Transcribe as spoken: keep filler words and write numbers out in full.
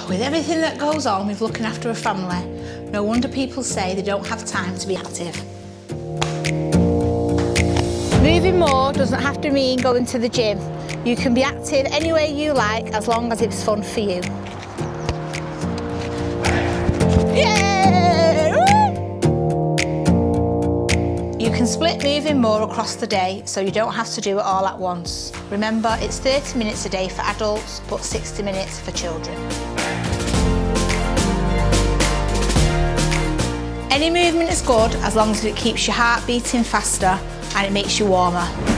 With everything that goes on with looking after a family, no wonder people say they don't have time to be active. Moving more doesn't have to mean going to the gym. You can be active any way you like as long as it's fun for you. Yeah! You can split moving more across the day so you don't have to do it all at once. Remember, it's thirty minutes a day for adults but sixty minutes for children. Any movement is good as long as it keeps your heart beating faster and it makes you warmer.